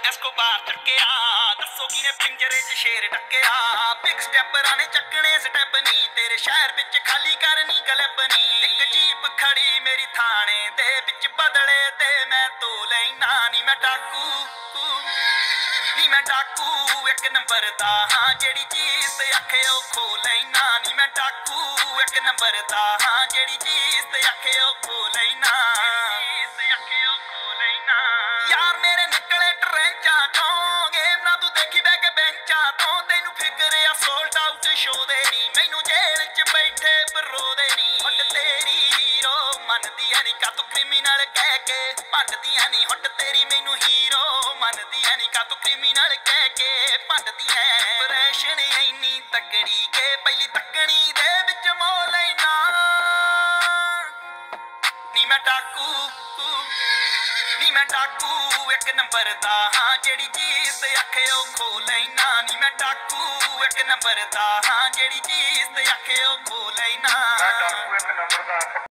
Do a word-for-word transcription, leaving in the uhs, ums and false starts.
Escobar ਚੱਕਿਆ ਦੱਸੋ ਕਿਨੇ ਪਿੰਜਰੇ 'ਚ ਸ਼ੇਰ ਟੱਕਿਆ ਬਿਗ ਸਟੈਪਰਾਂ ਨੇ ਚੱਕਣੇ ਸਟੈਪ ਨਹੀਂ ਤੇਰੇ ਸ਼ਹਿਰ ਵਿੱਚ ਖਾਲੀ ਕਰਨੀ ਗਲਪ ਨਹੀਂ ਇੱਕ ਜੀਪ ਖੜੀ ਮੇਰੀ ਥਾਣੇ ਦੇ ਵਿੱਚ ਬਦਲੇ ਤੇ ਮੈਂ ਤੋ ਲੈਣਾ ਨੀ ਮੈਂ ਡਾਕੂ ਨੀ ਮੈਂ ਡਾਕੂ ਇੱਕ ਨੰਬਰ ਦਾ ਹਾਂ ਜਿਹੜੀ ਚੀਜ਼ ਤੇ ਆਖੇ ਉਹ ਖੋ ਲੈਣਾ ਨੀ ਮੈਂ ਡਾਕੂ ਇੱਕ ਨੰਬਰ ਦਾ ਹਾਂ ਜਿਹੜੀ ਚੀਜ਼ ਤੇ ਆਖੇ ਉਹ ਖੋ ਲੈਣਾ ਯਾਰ ਮੇਰੇ ਨਿਕਲੇ ਟਰੈਂਚਾਂ ਤੋਂ ਗੇਮ ਨਾ ਤੂੰ ਦੇਖੀ ਬੈ ਕੇ ਬੈਂਚਾਂ ਤੋਂ ਤੈਨੂੰ ਫਿਕਰ ਆ ਸੋਲਡ ਆਊਟ ਸ਼ੋ ਦੇ ਨੀ ਮੈਨੂੰ ਜੇਲ੍ਹ 'ਚ ਬੈਠੇ ਬਰੋ ਦੇ ਨੀ ਹੁੱਟ ਤੇਰੀ ਹੀਰੋ ਮੰਨਦੀ ਐ ਨੀ ਕਾ ਤੂੰ ਕ੍ਰਿਮੀਨਲ ਕਹਿ ਕੇ ਭੰਡਦੀ ਐ ਨੀ ਹੁੱਟ ਤੇਰੀ ਮੈਨੂੰ ਹੀਰੋ ਮੰਨਦੀ ਐ ਨੀ ਕਾ ਤੂੰ ਕ੍ਰਿਮੀਨਲ ਕਹਿ ਕੇ ਭੰਡਦੀ ਐ ਪ੍ਰੈਸ਼ਨ ਇੰਨੀ ਤਕੜੀ ਕੇ ਪਹਿਲੀ ਤੱਕਣੀ ਦੇ ਵਿੱਚ ਮੋ ਲੈਣਾ ਨੀ ਮੈਂ ਡਾਕੂ ਨੀ ਮੈਂ ਡਾਕੂ ਇੱਕ ਨੰਬਰ ਦਾ ਹਾਂ ਜਿਹੜੀ ਚੀਜ਼ ਤੇ ਆਖੇ ਉਹ ਖੋ ਲੈਣਾ ਨੀ ਮੈਂ ਡਾਕੂ ਇੱਕ ਨੰਬਰ ਦਾ ਹਾਂ ਜਿਹੜੀ ਚੀਜ਼ ਤੇ ਆਖੇ ਉਹ ਖੋ ਲੈਣਾ।